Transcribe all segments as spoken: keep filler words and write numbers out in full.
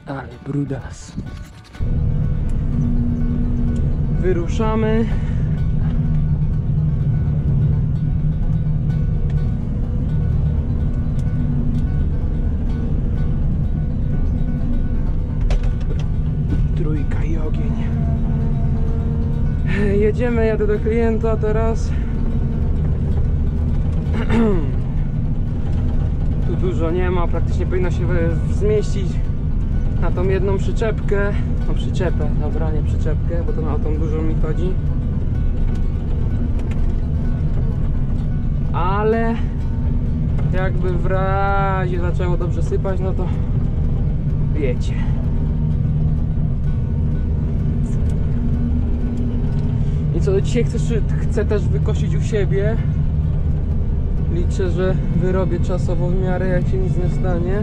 Ale brudas. Wyruszamy. Trójka i ogień. Jedziemy, jadę do klienta teraz. Tu dużo nie ma, praktycznie powinno się zmieścić na tą jedną przyczepkę. No przyczepę, dobra, nie przyczepkę, bo to na tą dużą mi chodzi. Ale jakby w razie zaczęło dobrze sypać, no to wiecie. I co, dzisiaj chcę, chcę też wykosić u siebie. Liczę, że wyrobię czasowo w miarę, jak się nic nie stanie.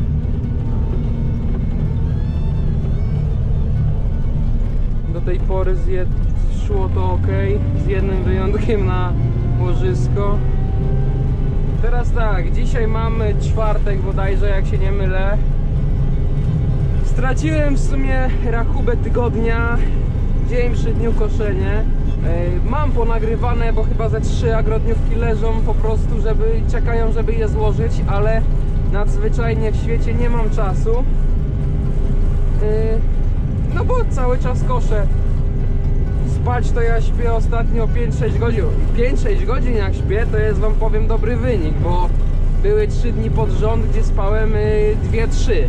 Do tej pory zje, szło to ok, z jednym wyjątkiem na łożysko. Teraz tak, dzisiaj mamy czwartek bodajże, jak się nie mylę. Straciłem w sumie rachubę tygodnia, dzień przy dniu koszenie. Mam ponagrywane, bo chyba ze trzy agrodniówki leżą po prostu, żeby czekają, żeby je złożyć, ale nadzwyczajnie w świecie nie mam czasu. No bo cały czas koszę. Spać to ja śpię ostatnio pięć sześć godzin. pięć sześć godzin jak śpię, to jest, wam powiem, dobry wynik, bo były trzy dni pod rząd, gdzie spałem dwie trzy.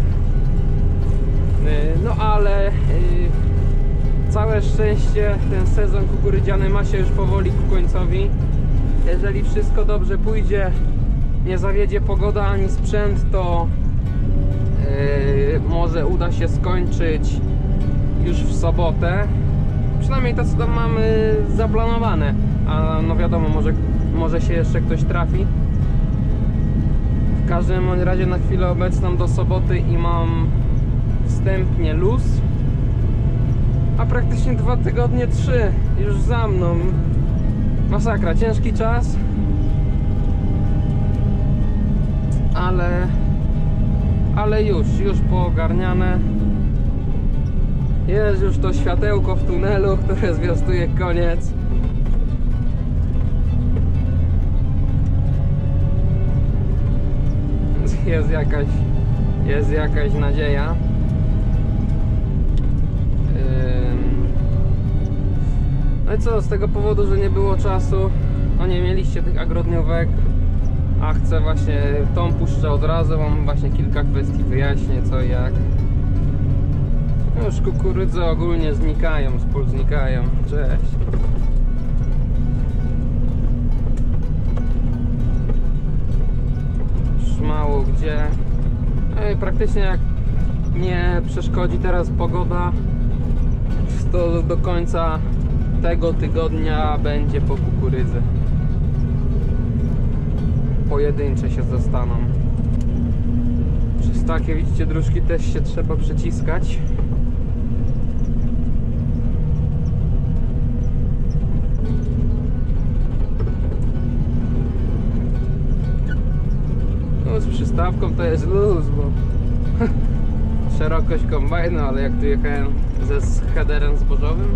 No ale całe szczęście ten sezon kukurydziany ma się już powoli ku końcowi. Jeżeli wszystko dobrze pójdzie, nie zawiedzie pogoda ani sprzęt, to yy, może uda się skończyć już w sobotę. Przynajmniej to, co tam mamy zaplanowane. A no wiadomo, może, może się jeszcze ktoś trafi. W każdym razie na chwilę obecną do soboty i mam wstępnie luz. A praktycznie dwa tygodnie, trzy już za mną. Masakra, ciężki czas. Ale Ale już, już poogarniane. Jest już to światełko w tunelu, które zwiastuje koniec. Jest jakaś Jest jakaś nadzieja. No i co, z tego powodu, że nie było czasu, no nie mieliście tych agrodniówek, a chcę właśnie tą puszczę od razu, mam właśnie kilka kwestii, wyjaśnię co i jak. No już kukurydze ogólnie znikają, z pól znikają. Cześć. Już mało gdzie. No i praktycznie jak nie przeszkodzi teraz pogoda, to do końca tego tygodnia będzie po kukurydzy. Pojedyncze się zostaną. Przez takie, widzicie, dróżki też się trzeba przeciskać. No z przystawką to jest luz, bo szerokość kombajnu, ale jak tu jechałem ze headerem zbożowym,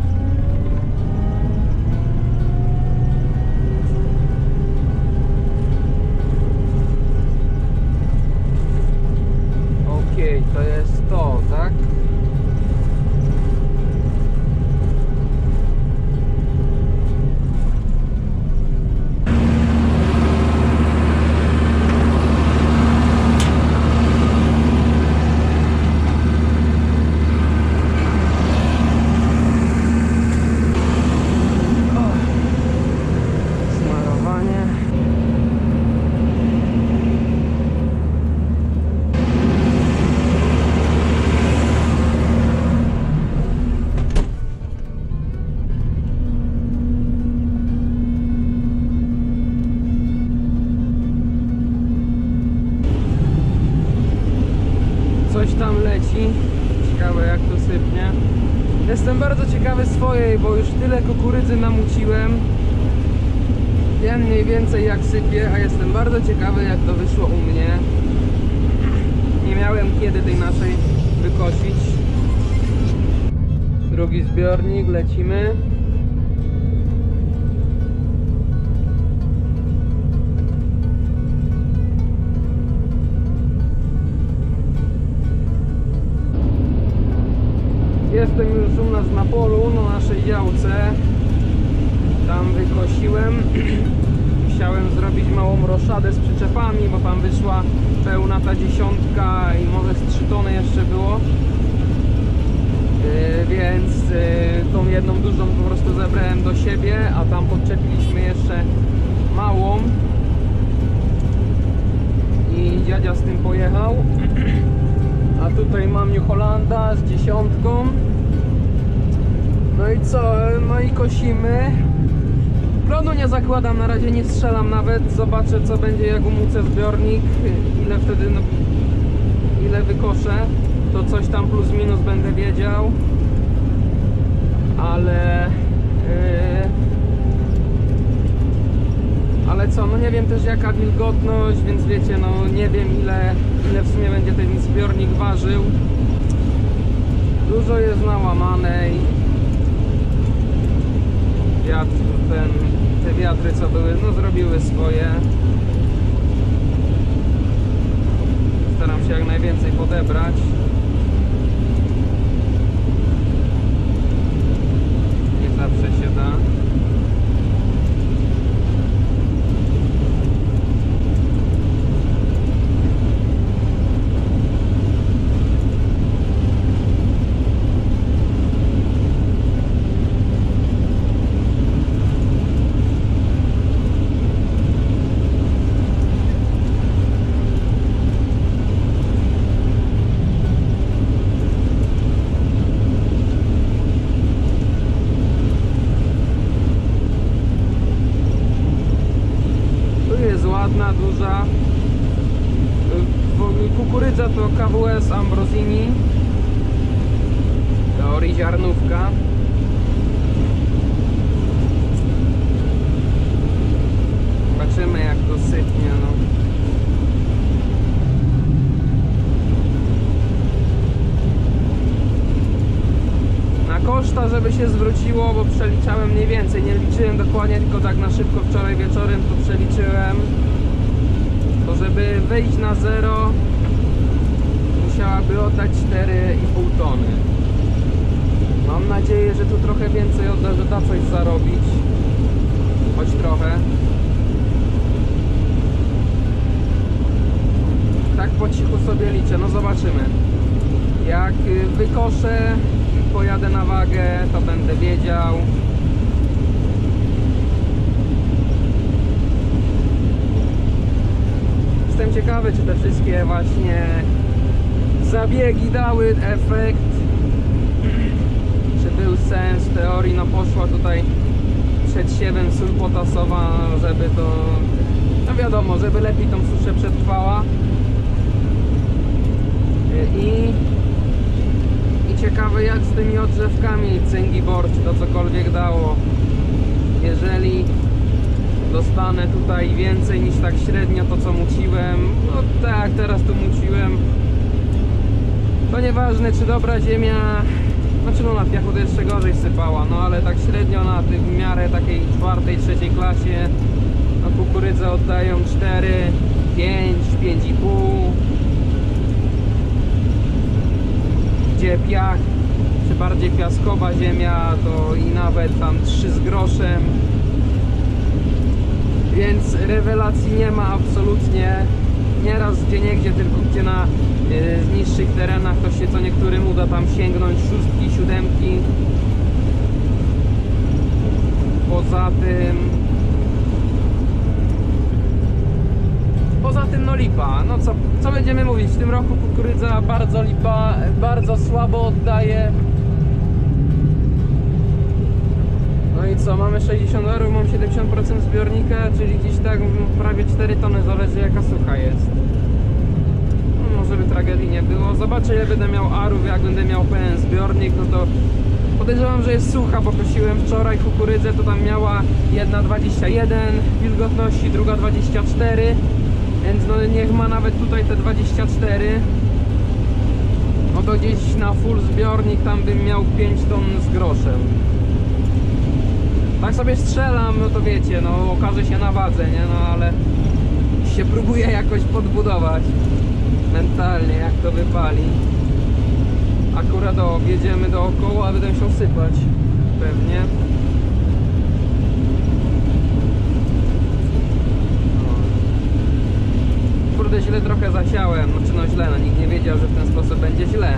okej, to jest to, tak? Coś tam leci. Ciekawe jak to sypnie. Jestem bardzo ciekawy swojej, bo już tyle kukurydzy namuciłem. Wiem mniej więcej jak sypie, a jestem bardzo ciekawy jak to wyszło u mnie. Nie miałem kiedy tej naszej wykosić. Drugi zbiornik, lecimy. Jestem już u nas na polu, na naszej działce. Tam wykosiłem. Chciałem zrobić małą roszadę z przyczepami, bo tam wyszła pełna ta dziesiątka i może z trzy tony jeszcze było. Yy, więc yy, tą jedną dużą po prostu zebrałem do siebie, a tam podczepiliśmy jeszcze małą. I dziadzia z tym pojechał. A tutaj mam New Hollanda z dziesiątką. No i co? No i kosimy. Plonu nie zakładam, na razie nie strzelam nawet. Zobaczę, co będzie, jak umócę zbiornik, ile wtedy, no, ile wykoszę. To coś tam plus minus będę wiedział. Ale yy, ale co, no nie wiem też jaka wilgotność, więc wiecie, no nie wiem ile, ile w sumie będzie ten zbiornik ważył. Dużo jest nałamanej. Wiatr, ten, te wiatry co były, no zrobiły swoje. Staram się jak najwięcej podebrać. Nie zawsze się da. Ładna, duża. Kukurydza to K W S Ambrosini. Teorii ziarnówka. Zobaczymy jak to sypnie, no. Na koszta, żeby się zwróciło, bo przeliczałem mniej więcej, nie liczyłem dokładnie, tylko tak na szybko wczoraj wieczorem to przeliczyłem. To żeby wyjść na zero, musiałaby oddać cztery i pół tony. Mam nadzieję, że tu trochę więcej odda, że da coś zarobić. Choć trochę. Tak po cichu sobie liczę, no zobaczymy. Jak wykoszę, pojadę na wagę, to będę wiedział. Jestem ciekawy, czy te wszystkie właśnie zabiegi dały efekt, czy był sens w teorii. No poszła tutaj przed siewem sól potasowa, żeby to, no wiadomo, żeby lepiej tą suszę przetrwała. I, i ciekawe jak z tymi odżewkami Cyngibor, czy to cokolwiek dało. Jeżeli dostanę tutaj więcej niż tak średnio to co muciłem, no tak, teraz tu muciłem, to nieważne czy dobra ziemia, znaczy no na piachu to jeszcze gorzej sypała, no ale tak średnio na tym w miarę takiej czwartej, trzeciej klasie na kukurydzę oddają cztery, pięć, pięć i pół, gdzie piach, czy bardziej piaskowa ziemia to i nawet tam trzy z groszem. Więc rewelacji nie ma absolutnie. Nieraz gdzie niegdzie, tylko gdzie na y, niższych terenach to się co niektórym uda tam sięgnąć szóstki, siódemki. Poza tym Poza tym no lipa. No co, co będziemy mówić? W tym roku kukurydza bardzo lipa, bardzo słabo oddaje. No i co, mamy sześćdziesiąt euro, mam siedemdziesiąt procent zbiornika, czyli gdzieś tak prawie cztery tony, zależy jaka sucha jest. No, może by tragedii nie było. Zobaczę ile będę miał arów, jak będę miał pełen zbiornik, no to podejrzewam, że jest sucha, bo kosiłem wczoraj kukurydzę, to tam miała jedna dwadzieścia jeden wilgotności, druga dwadzieścia cztery, więc no niech ma nawet tutaj te dwadzieścia cztery. No to gdzieś na full zbiornik tam bym miał pięć ton z groszem. Tak sobie strzelam, no to wiecie, no okaże się na wadze, nie? No ale się próbuję jakoś podbudować mentalnie, jak to wypali. Akurat o, jedziemy dookoła, a będę musiał sypać pewnie. Kurde, źle trochę zasiałem, znaczy no źle, no nikt nie wiedział, że w ten sposób będzie źle.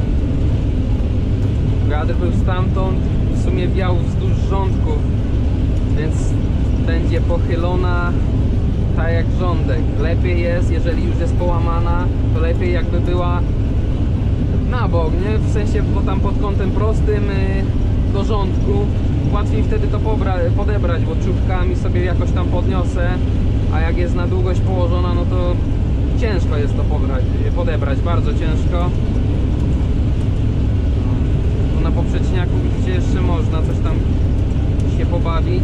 Wiatr był stamtąd, w sumie wiał wzdłuż rządków, więc będzie pochylona tak jak rządek. Lepiej jest, jeżeli już jest połamana, to lepiej jakby była na bok, nie? W sensie, bo tam pod kątem prostym yy, do rządku łatwiej wtedy to podebrać, bo czubkami sobie jakoś tam podniosę, a jak jest na długość położona, no to ciężko jest to pobrać, podebrać, bardzo ciężko. No, na poprzeczniaku widzicie, jeszcze można coś tam się pobawić.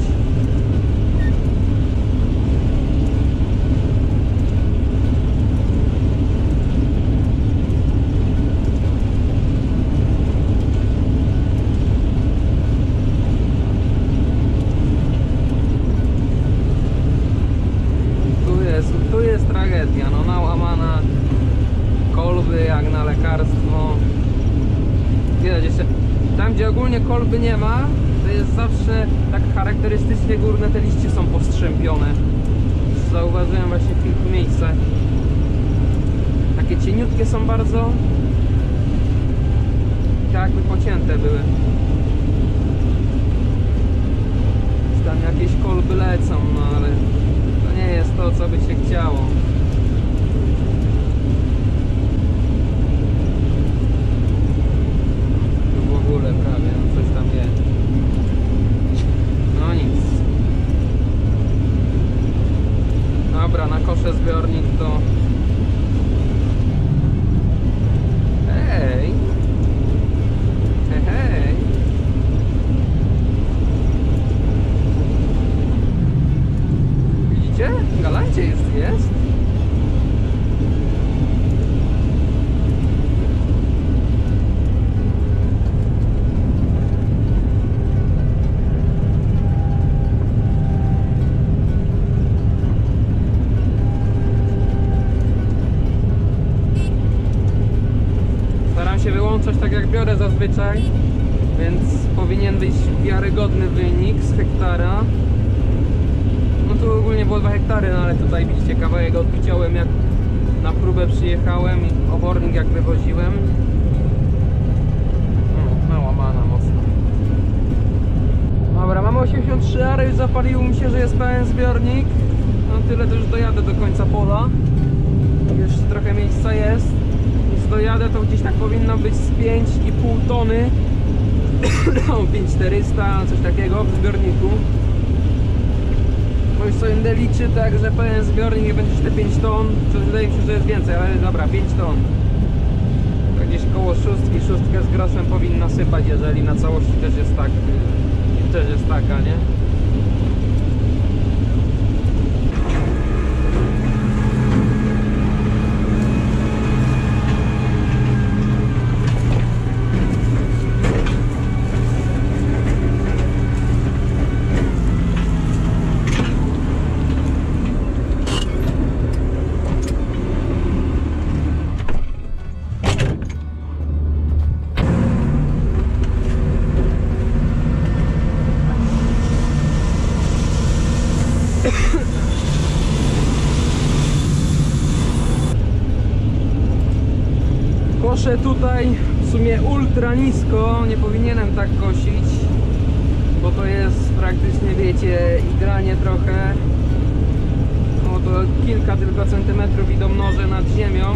Tu jest tragedia, no nałamana, kolby jak na lekarstwo. Widać jeszcze, tam gdzie ogólnie kolby nie ma, to jest zawsze tak charakterystycznie górne te liście są postrzępione. Zauważyłem właśnie w kilku miejscach. Takie cieniutkie są bardzo, tak jakby pocięte były. Tam jakieś kolby lecą, no ale to nie jest to, co by się chciało. Tu w ogóle prawie, no coś tam jest. No nic. Dobra, na kosze zbiornik to... Hej! Hej, hej! Widzicie? Galancie już tu jest. Staram się wyłączać tak jak biorę zazwyczaj, więc powinien być wiarygodny wynik z hektara. No tu ogólnie było dwa hektary, no ale tutaj widzicie kawałek odciąłem jak na próbę przyjechałem i obornik jak wywoziłem. No, nałamana mocno. Dobra, mamy osiemdziesiąt trzy, ale już zapaliło mi się, że jest pełen zbiornik. No tyle to już dojadę do końca pola. Jeszcze trochę miejsca jest. Więc dojadę, to gdzieś tak powinno być z pięć i pół tony. pięć tysięcy czterysta, coś takiego w zbiorniku. Bo już sobie będę liczy tak, że pełen zbiornik nie będzie te pięć ton. Czy wydaje mi się, że jest więcej, ale dobra, pięć ton. To gdzieś koło szóstki, szóstkę z groszem powinna sypać, jeżeli na całości też jest tak, też jest taka, nie? Koszę tutaj w sumie ultra nisko, nie powinienem tak kosić, bo to jest praktycznie, wiecie, igranie trochę. No to kilka tylko centymetrów idą noże nad ziemią,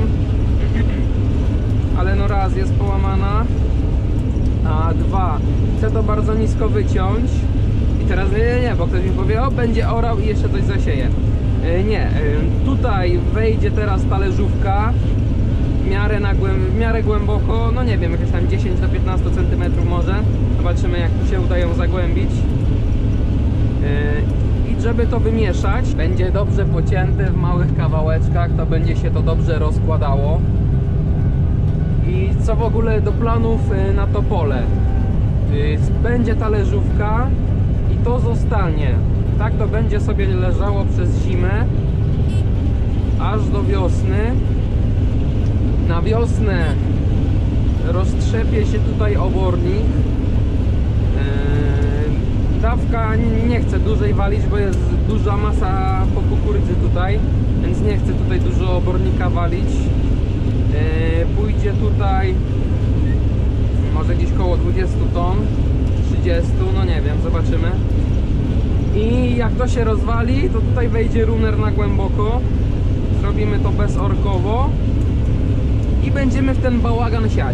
ale no raz jest połamana, a dwa, chcę to bardzo nisko wyciąć i teraz nie, nie, nie, bo ktoś mi powie, o będzie orał i jeszcze coś zasieje. Nie, tutaj wejdzie teraz talerzówka w miarę, na głęb w miarę głęboko, no nie wiem, jakieś tam dziesięć do piętnastu centymetrów może. Zobaczymy, jak tu się udają zagłębić. Yy, I żeby to wymieszać, będzie dobrze pocięte w małych kawałeczkach, to będzie się to dobrze rozkładało. I Co w ogóle do planów na to pole? Będzie talerzówka i to zostanie. Tak to będzie sobie leżało przez zimę aż do wiosny. Na wiosnę roztrzepie się tutaj obornik. Dawka nie chcę dłużej walić, bo jest duża masa po kukurydzy tutaj, więc nie chcę tutaj dużo obornika walić. Pójdzie tutaj może gdzieś koło dwudziestu ton, trzydziestu, no nie wiem, zobaczymy. I jak to się rozwali, to tutaj wejdzie runer na głęboko. Zrobimy to bezorkowo i będziemy w ten bałagan siać.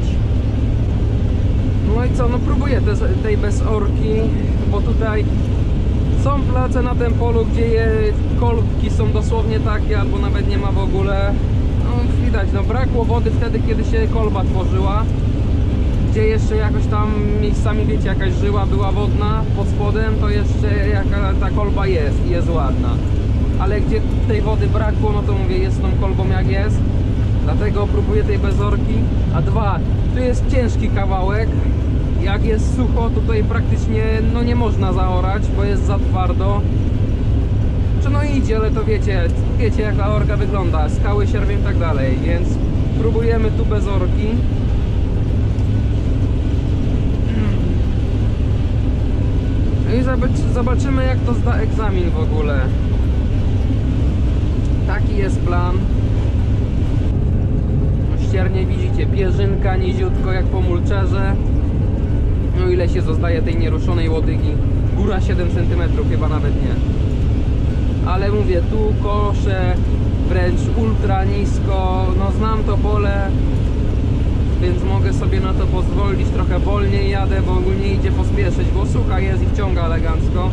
No i co, no próbuję te, tej bezorki, bo tutaj są place na tym polu, gdzie je, kolbki są dosłownie takie, albo nawet nie ma w ogóle. No widać, no brakło wody wtedy, kiedy się kolba tworzyła, gdzie jeszcze jakoś tam miejscami, wiecie, jakaś żyła była wodna pod spodem, to jeszcze jaka ta kolba jest i jest ładna. Ale gdzie tej wody brakło, no to mówię, jest z tą kolbą jak jest. Dlatego próbuję tej bezorki. A dwa, tu jest ciężki kawałek. Jak jest sucho, to tutaj praktycznie no nie można zaorać, bo jest za twardo. Czy no idzie, ale to wiecie, wiecie jak ta orka wygląda, skały, sierwie i tak dalej, więc próbujemy tu bezorki. No i zobaczymy, jak to zda egzamin w ogóle. Taki jest plan. Ściernie widzicie, pierzynka niziutko jak po mulczerze. No ile się zostaje tej nieruszonej łodygi? Góra siedem centymetrów, chyba nawet nie. Ale mówię, tu koszę wręcz ultra nisko. No znam to pole, więc mogę sobie na to pozwolić. Trochę wolniej jadę, bo ogólnie idzie pospieszyć, bo sucha jest i wciąga elegancko.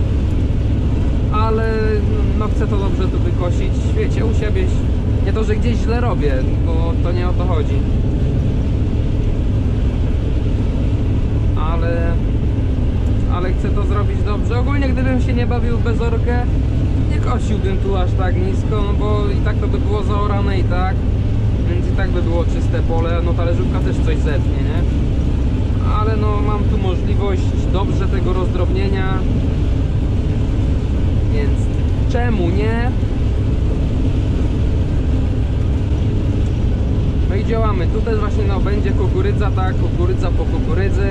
Ale no chcę to dobrze tu wykosić. Wiecie, u siebie, nie to, że gdzieś źle robię, bo to nie o to chodzi. Ale, ale chcę to zrobić dobrze. Ogólnie gdybym się nie bawił w bezorkę, nie kosiłbym tu aż tak nisko, no bo i tak to by było zaorane i tak. Więc i tak by było czyste pole. No talerzówka też coś zetnie, nie? Ale no mam tu możliwość dobrze tego rozdrobnienia. Więc czemu nie? No i działamy. Tu też właśnie no, będzie kukurydza, tak, kukurydza po kukurydzy.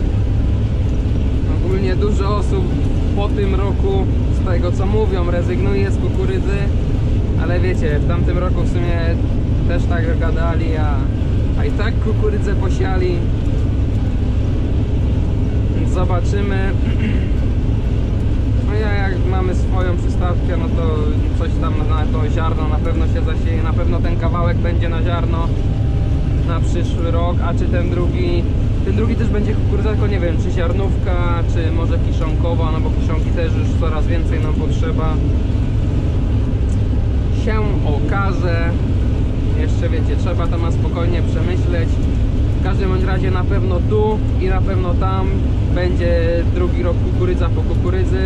Ogólnie dużo osób po tym roku, z tego co mówią, rezygnuje z kukurydzy. Ale wiecie, w tamtym roku w sumie też tak gadali, a, a i tak kukurydzę posiali. Więc zobaczymy. No ja jak mamy swoją przystawkę, no to coś tam na to ziarno na pewno się zasieje, na pewno ten kawałek będzie na ziarno na przyszły rok, a czy ten drugi, ten drugi też będzie kukurydza, tylko nie wiem, czy ziarnówka, czy może kiszonkowa, no bo kiszonki też już coraz więcej nam potrzeba. Się okaże, jeszcze wiecie, trzeba to na spokojnie przemyśleć. W każdym bądź razie na pewno tu i na pewno tam będzie drugi rok kukurydza po kukurydzy.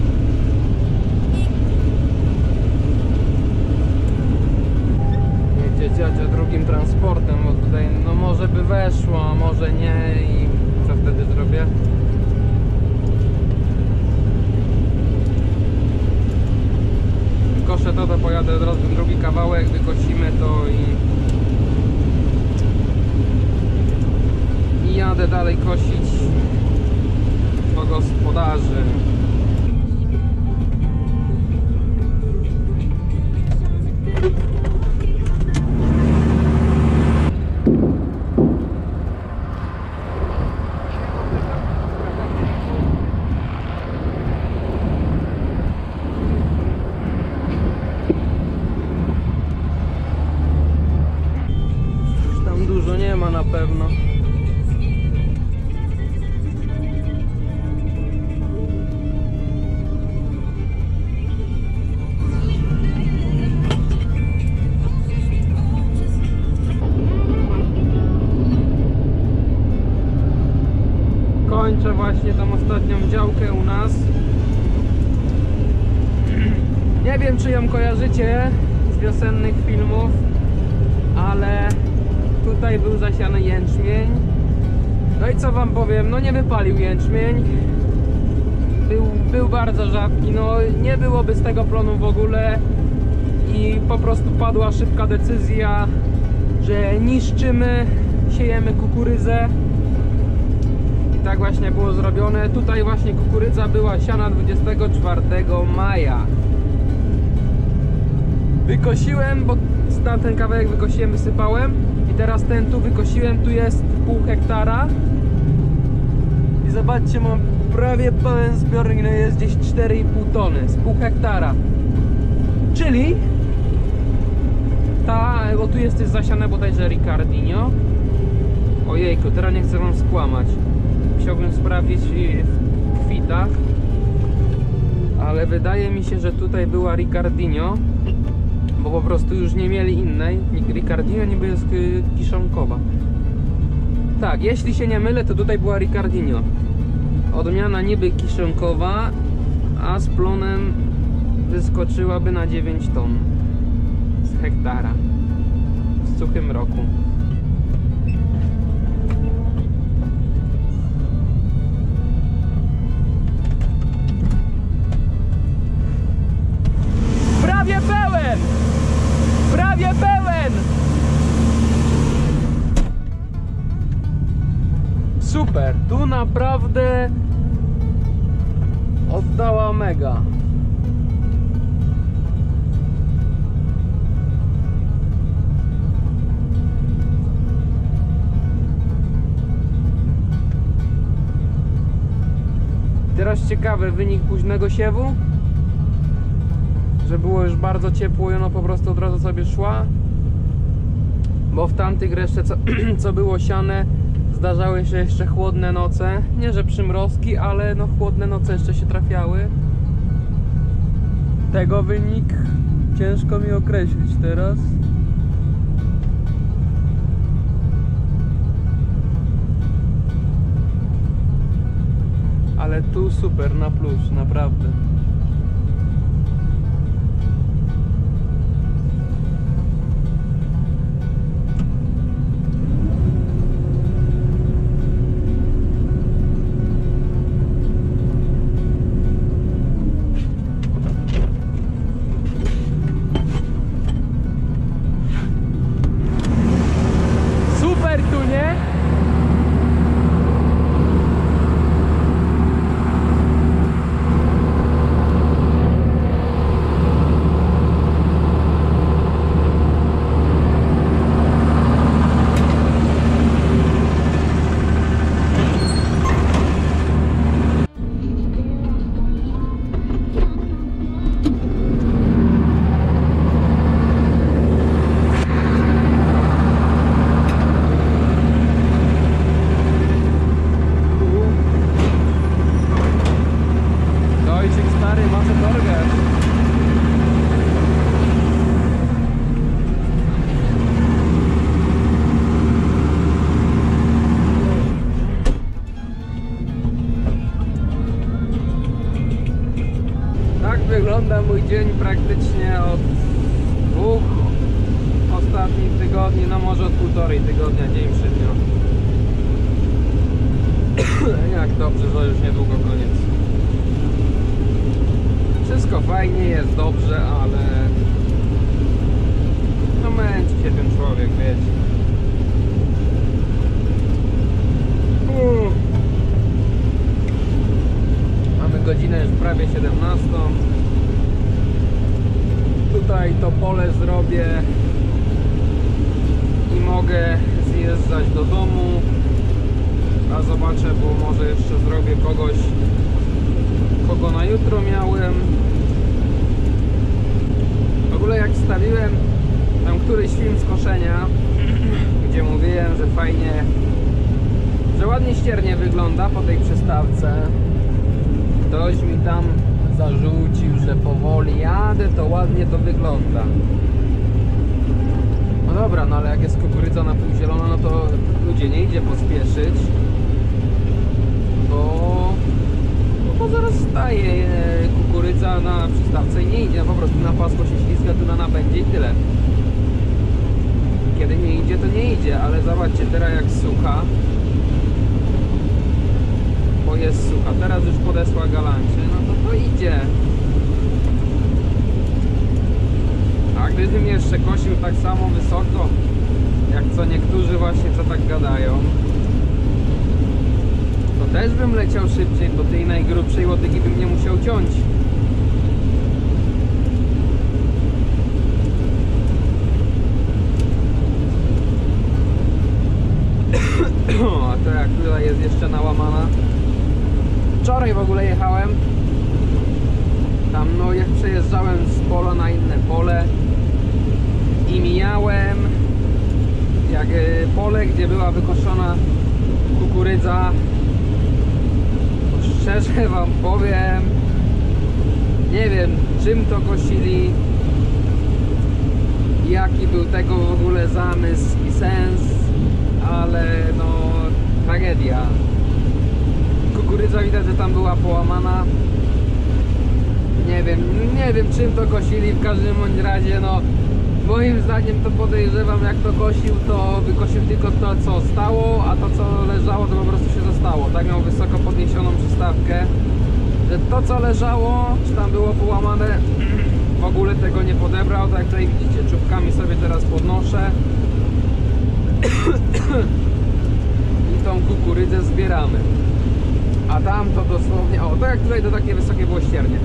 Wiecie, ciocia drugim transportem, bo tutaj no może by weszło, a może nie i co wtedy zrobię? Koszę to, to pojadę od razu drugi kawałek, wykosimy to i i jadę dalej kosić do gospodarzy. Tam dużo nie ma na pewno. Kończę właśnie tą ostatnią działkę u nas. Nie wiem, czy ją kojarzycie z wiosennych filmów, ale tutaj był zasiany jęczmień. No i co wam powiem, no nie wypalił jęczmień. Był, był bardzo rzadki, no nie byłoby z tego plonu w ogóle. I po prostu padła szybka decyzja, że niszczymy, siejemy kukurydzę. I tak właśnie było zrobione. Tutaj właśnie kukurydza była siana dwudziestego czwartego maja. Wykosiłem, bo tamten kawałek wykosiłem, wysypałem. I teraz ten tu wykosiłem, tu jest pół hektara. I zobaczcie, mam prawie pełen zbiornik, no jest gdzieś cztery i pół tony z pół hektara. Czyli ta, bo tu jest też zasiane bodajże Ricardinho. Ojejku, teraz nie chcę wam skłamać. Chciałbym sprawdzić w kwitach, ale wydaje mi się, że tutaj była Ricardinho, bo po prostu już nie mieli innej. Ricardinho niby jest kiszonkowa. Tak, jeśli się nie mylę, to tutaj była Ricardinho. Odmiana niby kiszonkowa, a z plonem wyskoczyłaby na dziewięć ton z hektara w suchym roku. Prawie pełen! Prawie pełen! Super, tu naprawdę oddała mega. Teraz ciekawy wynik późnego siewu, że było już bardzo ciepło i ono po prostu od razu sobie szła, bo w tamtych reszcie co, co było siane, zdarzały się jeszcze chłodne noce. Nie że przymrozki, ale no chłodne noce jeszcze się trafiały. Tego wynik ciężko mi określić teraz. Ale tu super, na plus, naprawdę. Super tu, nie? Wygląda mój dzień praktycznie od dwóch ostatnich tygodni, no może od półtorej tygodnia, dzień przy dniu. Jak dobrze, że już niedługo koniec. Wszystko fajnie, jest dobrze, ale no męczy się ten człowiek, wiecie. Uff. Mamy godzinę już prawie siedemnastą. Tutaj to pole zrobię i mogę zjeżdżać do domu, a zobaczę, bo może jeszcze zrobię kogoś, kogo na jutro miałem. W ogóle jak wstawiłem tam któryś film z koszenia, gdzie mówiłem, że fajnie, że ładnie ściernie wygląda po tej przystawce, ktoś mi tam zarzucił, że powoli jadę, to ładnie to wygląda. No dobra, no ale jak jest kukurydza na pół zielona, no to ludzie, nie idzie pospieszyć, bo, no bo zaraz staje kukurydza na przystawce i nie idzie, no po prostu na pasku się ślizga, tu na napędzie i tyle. Kiedy nie idzie, to nie idzie, ale zobaczcie teraz jak sucha. Bo jest sucha, teraz już podesła galancie, no to to idzie. A gdybym jeszcze kosił tak samo wysoko, jak co niektórzy właśnie co tak gadają, to też bym leciał szybciej, bo tej najgrubszej łodygi bym nie musiał ciąć. A to jak tutaj jest jeszcze nałamana. Wczoraj w ogóle jechałem tam, no jak przejeżdżałem z pola na inne pole i mijałem jak pole, gdzie była wykoszona kukurydza. Szczerze wam powiem, nie wiem czym to kosili, jaki był tego w ogóle zamysł i sens, ale no tragedia. Kukurydza widać, że tam była połamana. Nie wiem, nie wiem czym to kosili, w każdym bądź razie no moim zdaniem to podejrzewam, jak to kosił, to wykosił tylko to co stało, a to co leżało to po prostu się zostało. Tak miał wysoko podniesioną przystawkę, że to co leżało, czy tam było połamane, w ogóle tego nie podebrał. Tak jak tutaj widzicie, czubkami sobie teraz podnoszę i tą kukurydzę zbieramy. A tam to dosłownie, o to jak tutaj to takie wysokie było ściernie.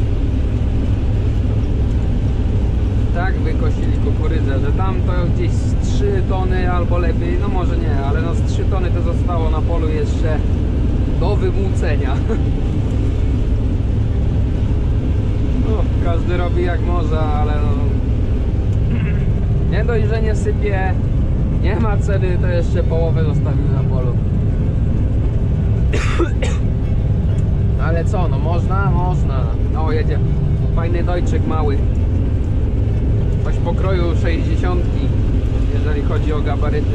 Tak wykosili kukurydzę, że tam to gdzieś z trzy tony albo lepiej, no może nie, ale no z trzy tony to zostało na polu jeszcze do wymłócenia. No, każdy robi jak może, ale no nie dość, że nie sypie, nie ma ceny, to jeszcze połowę zostawił na polu. Ale co, no można? Można. O, jedzie fajny dojczyk mały. Coś pokroju sześćdziesiątki, jeżeli chodzi o gabaryty.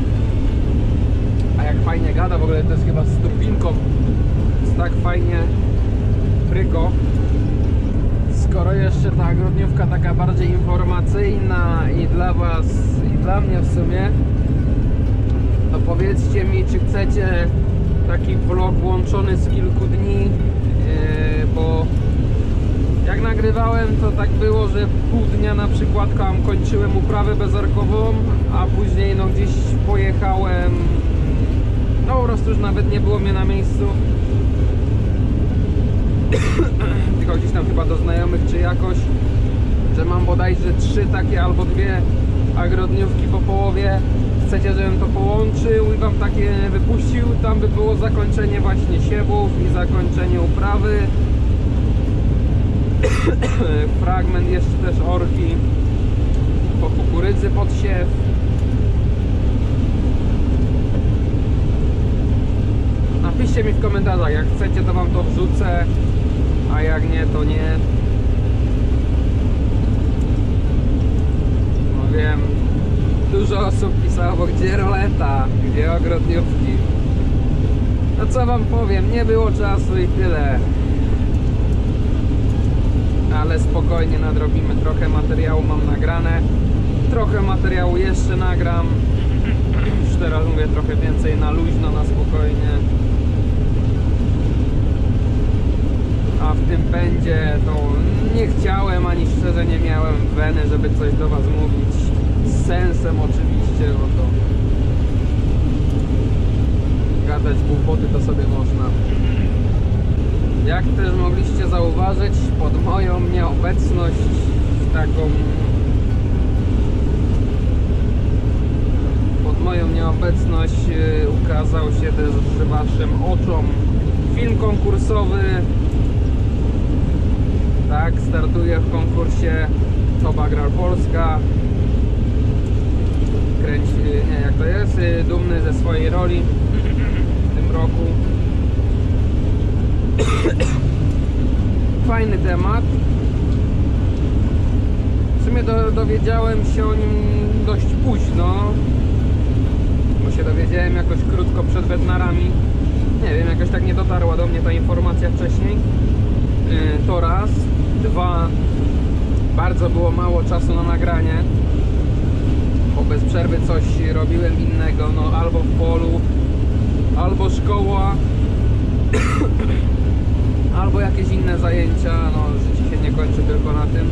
A jak fajnie gada, w ogóle to jest chyba z turbinką. Jest tak fajnie pryko. Skoro jeszcze ta grudniówka taka bardziej informacyjna i dla was, i dla mnie w sumie, to powiedzcie mi, czy chcecie taki vlog łączony z kilku dni, yy, bo jak nagrywałem, to tak było, że pół dnia na przykład kończyłem uprawę bezorkową, a później no gdzieś pojechałem, no po prostu już nawet nie było mnie na miejscu. Tylko gdzieś tam chyba do znajomych czy jakoś, że mam bodajże trzy takie albo dwie agrodniówki po połowie. Chcecie, żebym to połączył i wam takie wypuścił? Tam by było zakończenie właśnie siewów i zakończenie uprawy. Fragment jeszcze też orki po kukurydzy pod siew. Napiszcie mi w komentarzach, jak chcecie, to wam to wrzucę, a jak nie, to nie. No wiem, dużo osób pisało, gdzie roleta, gdzie ogrodniówki. No co wam powiem, nie było czasu i tyle. Ale spokojnie nadrobimy, trochę materiału mam nagrane, trochę materiału jeszcze nagram. Już teraz mówię trochę więcej na luźno, na spokojnie. A w tym pędzie to nie chciałem, ani szczerze nie miałem weny, żeby coś do was mówić. Z sensem oczywiście, bo to gadać głupoty to sobie można. Jak też mogliście zauważyć, pod moją nieobecność taką pod moją nieobecność ukazał się też waszym oczom film konkursowy. Tak, startuję w konkursie Top Agrar Polska. Kręci, nie jak to jest, dumny ze swojej roli w tym roku. Fajny temat. W sumie do, dowiedziałem się o nim dość późno, bo się dowiedziałem jakoś krótko przed Bednarami. Nie wiem, jakoś tak nie dotarła do mnie ta informacja wcześniej. Yy, to raz. Dwa. Bardzo było mało czasu na nagranie. Po bez przerwy coś robiłem innego, no albo w polu, albo szkoła, albo jakieś inne zajęcia, no życie się nie kończy tylko na tym.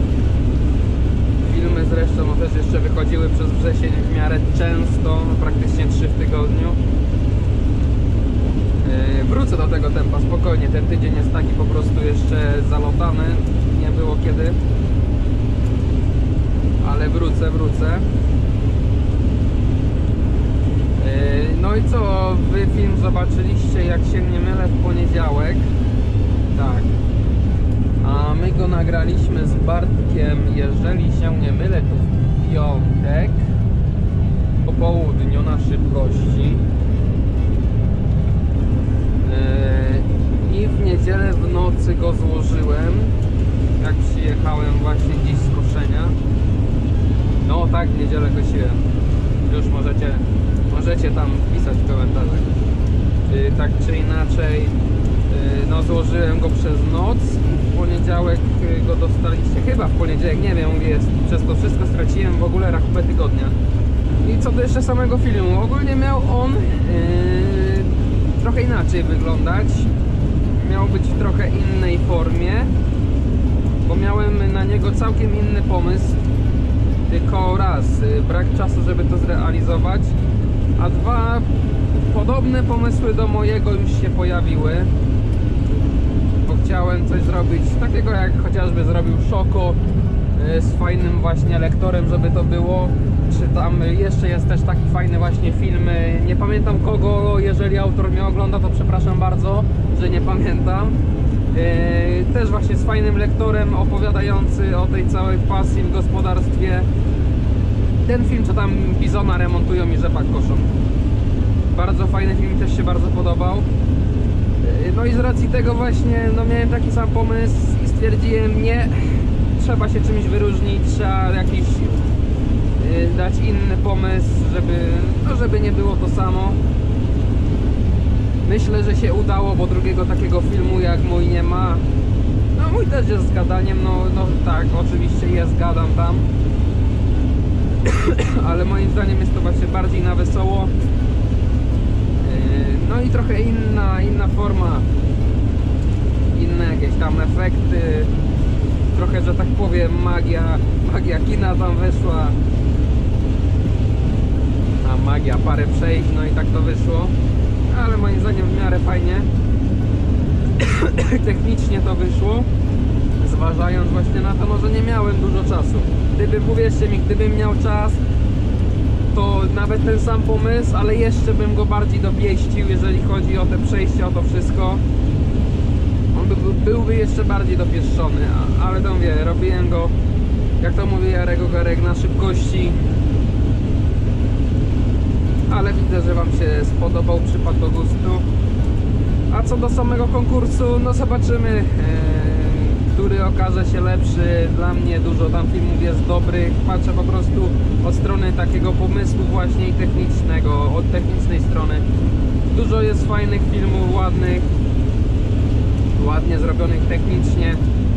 Filmy zresztą no, też jeszcze wychodziły przez wrzesień w miarę często, no, praktycznie trzy w tygodniu. Yy, wrócę do tego tempa spokojnie, ten tydzień jest taki po prostu jeszcze zalotany, nie było kiedy. Ale wrócę, wrócę. Yy, no i co, wy film zobaczyliście, jak się nie mylę, w poniedziałek. Tak. A my go nagraliśmy z Bartkiem, jeżeli się nie mylę, to w piątek po południu na szybkości. Yy, I w niedzielę w nocy go złożyłem, jak przyjechałem właśnie dziś z koszenia. No tak, w niedzielę kosiłem. Już możecie, możecie tam pisać w komentarzach. Yy, tak czy inaczej, yy, no złożyłem go przez noc. W poniedziałek yy, go dostaliście. Chyba w poniedziałek, nie wiem, jest. Przez to wszystko straciłem w ogóle rachubę tygodnia. I co do jeszcze samego filmu. Ogólnie miał on yy, trochę inaczej wyglądać. Miał być w trochę innej formie. Bo miałem na niego całkiem inny pomysł. Tylko raz, brak czasu, żeby to zrealizować, a dwa, podobne pomysły do mojego już się pojawiły, bo chciałem coś zrobić takiego, jak chociażby zrobił Szoko z fajnym właśnie lektorem, żeby to było, czy tam jeszcze jest też taki fajny właśnie film, nie pamiętam kogo, jeżeli autor mnie ogląda, to przepraszam bardzo, że nie pamiętam. Yy, też właśnie z fajnym lektorem opowiadający o tej całej pasji w gospodarstwie. Ten film, co tam bizona remontują i rzepak koszą. Bardzo fajny film, też się bardzo podobał. Yy, no i z racji tego właśnie, no miałem taki sam pomysł i stwierdziłem, nie, trzeba się czymś wyróżnić, trzeba jakiś yy, dać inny pomysł, żeby, no żeby nie było to samo. Myślę, że się udało, bo drugiego takiego filmu jak mój nie ma. No mój też jest z gadaniem, no, no tak, oczywiście jest, gadam tam. Ale moim zdaniem jest to właśnie bardziej na wesoło. No i trochę inna, inna forma. Inne jakieś tam efekty. Trochę, że tak powiem, magia, magia kina tam weszła. A magia parę przejść, no i tak to wyszło. Ale moim zdaniem w miarę fajnie. Technicznie to wyszło, zważając właśnie na to, no, że nie miałem dużo czasu. Gdyby, uwierzcie mi, gdybym miał czas, to nawet ten sam pomysł, ale jeszcze bym go bardziej dopieścił, jeżeli chodzi o te przejście, o to wszystko. On by, byłby jeszcze bardziej dopieszczony, ale to mówię, robiłem go, jak to mówi Jarek Ogarek, na szybkości. Ale widzę, że wam się spodobał, przypadł do gustu. A co do samego konkursu, no zobaczymy, e, który okaże się lepszy. Dla mnie dużo tam filmów jest dobrych. Patrzę po prostu od strony takiego pomysłu właśnie i technicznego, od technicznej strony. Dużo jest fajnych filmów, ładnych, ładnie zrobionych technicznie.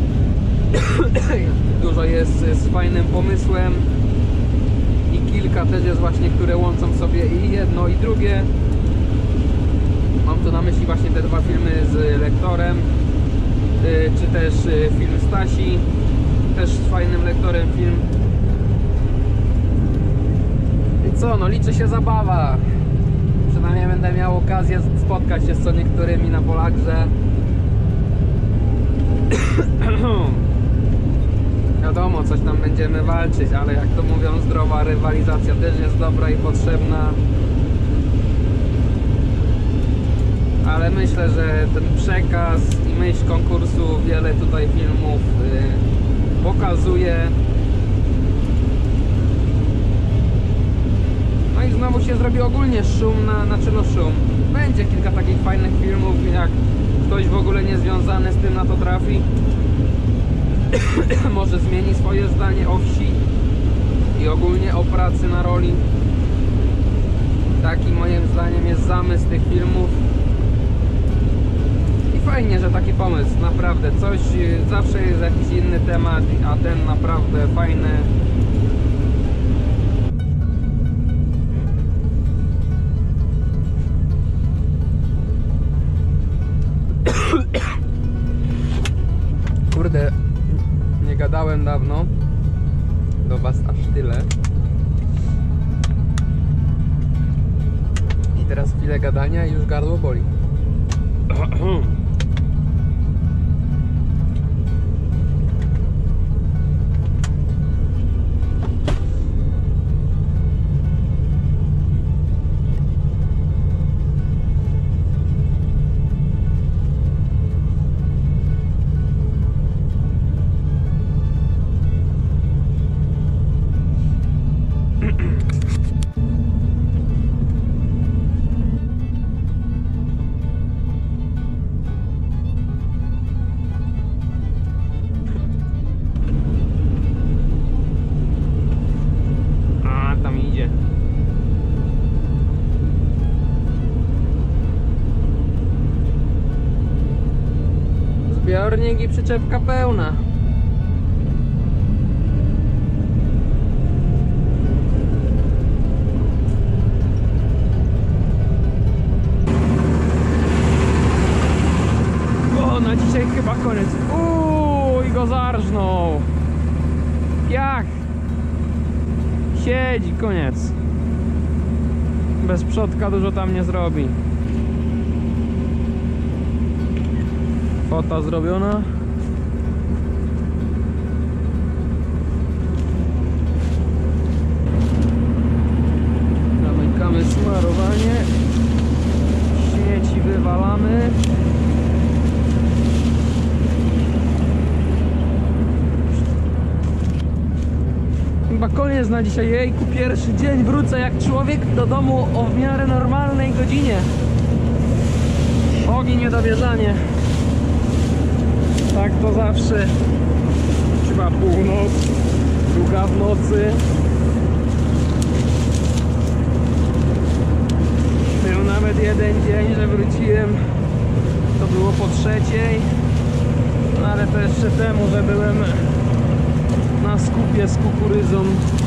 Dużo jest z fajnym pomysłem. I kilka też jest właśnie, które łączą sobie i jedno i drugie. Mam tu na myśli właśnie te dwa filmy z lektorem, czy też film Stasi, też z fajnym lektorem film. I co, no liczy się zabawa. Przynajmniej będę miał okazję spotkać się z co niektórymi na Polagrze. Wiadomo, coś tam będziemy walczyć, ale jak to mówią, zdrowa rywalizacja też jest dobra i potrzebna. Ale myślę, że ten przekaz i myśl konkursu wiele tutaj filmów yy, pokazuje. No i znowu się zrobi ogólnie szum na, znaczy no szum. Będzie kilka takich fajnych filmów, jak ktoś w ogóle niezwiązany z tym na to trafi. Może zmieni swoje zdanie o wsi i ogólnie o pracy na roli. Taki moim zdaniem jest zamysł tych filmów. I fajnie, że taki pomysł, naprawdę. Coś, zawsze jest jakiś inny temat, a ten naprawdę fajny. nagrywałem dawno do was aż tyle. I teraz chwilę gadania i już gardło boli. Zbiornik i przyczepka pełna. O, na dzisiaj chyba koniec. Uuu, i go zarżnął. Jak? Siedzi, koniec. Bez przodka dużo tam nie zrobi. Fota zrobiona. Zamykamy smarowanie. Śmieci wywalamy. Chyba koniec na dzisiaj. Jejku, pierwszy dzień. Wrócę jak człowiek do domu o w miarę normalnej godzinie. Ogień, niedowierzanie. Tak to zawsze. Chyba północ, druga w nocy. Był nawet jeden dzień, że wróciłem. To było po trzeciej. No ale to jeszcze temu, że byłem na skupie z kukurydzą.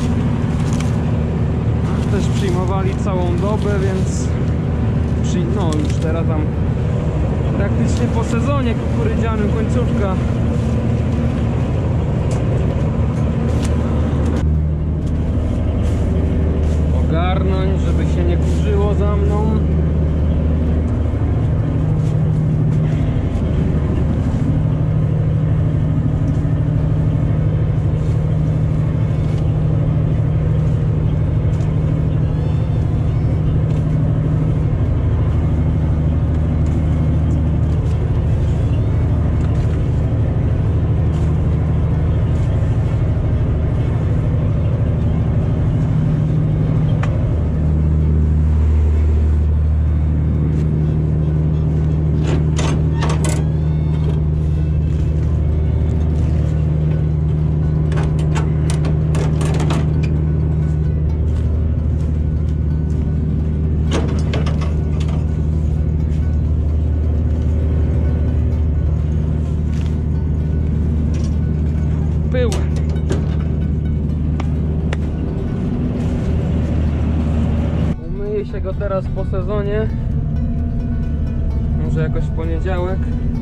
Też przyjmowali całą dobę, więc no już teraz tam praktycznie po sezonie kukurydzianym, końcówka. Ogarnąć, żeby się nie kurzyło za mną. Pył. Umyję się go teraz po sezonie. Może jakoś w poniedziałek.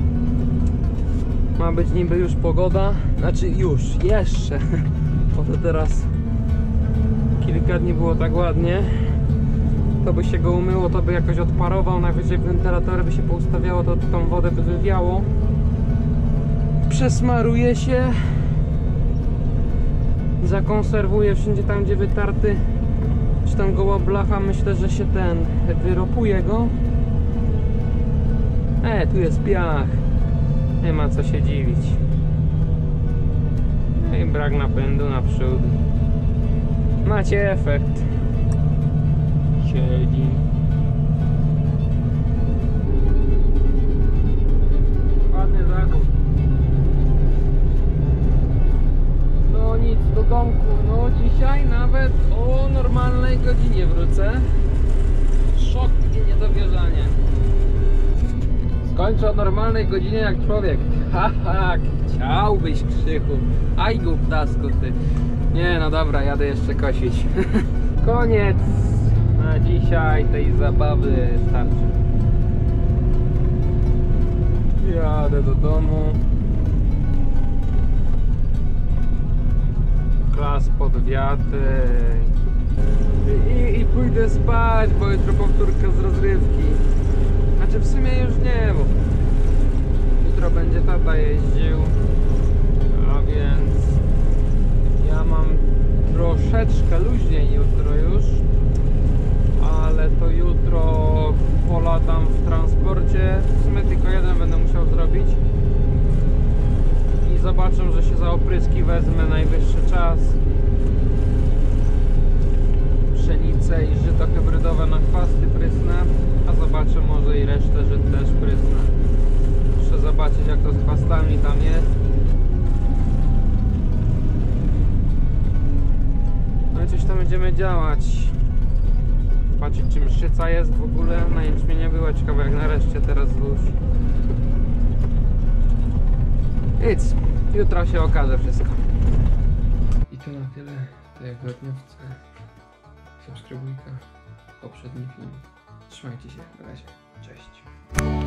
Ma być niby już pogoda. Znaczy już, jeszcze. Bo to teraz kilka dni było tak ładnie. To by się go umyło, to by jakoś odparował. Najwyżej wentylator by się poustawiało, to tą wodę by wywiało. Przesmaruje się. Zakonserwuję wszędzie tam, gdzie wytarty czy tam goła blacha. Myślę, że się ten wyropuje go. E, tu jest piach. Nie ma co się dziwić. I brak napędu naprzód. Macie efekt. Siedzi. Ładny zakup. No nic, do domku. No dzisiaj nawet o normalnej godzinie wrócę. Szok i niedowierzanie. Skończę o normalnej godzinie jak człowiek. Haha, chciałbyś, Krzychu. Aj głuptasku ty. Nie, no dobra, jadę jeszcze kosić. Koniec na dzisiaj tej zabawy, starczy. Jadę do domu. klas pod wiatr. I, I pójdę spać, bo jutro powtórka z rozrywki. Znaczy w sumie już nie, bo jutro będzie tata jeździł. A więc ja mam troszeczkę luźniej jutro już. Ale to jutro polatam w transporcie. W sumie tylko jeden będę musiał zrobić. I zobaczę, że się za opryski wezmę, najwyższy czas. Pszenicę i żyto hybrydowe na chwasty prysnę. A zobaczę, może i resztę żyt też prysnę. Muszę zobaczyć, jak to z chwastami tam jest. No i coś tam będziemy działać. Zobaczyć, czy mszyca jest w ogóle. Na jęczmienie była, ciekawe jak nareszcie teraz złóż. Nic, jutro się okaże wszystko. I to na tyle tygodniowce. Subskrybujka, poprzedni film. Trzymajcie się, na razie, cześć.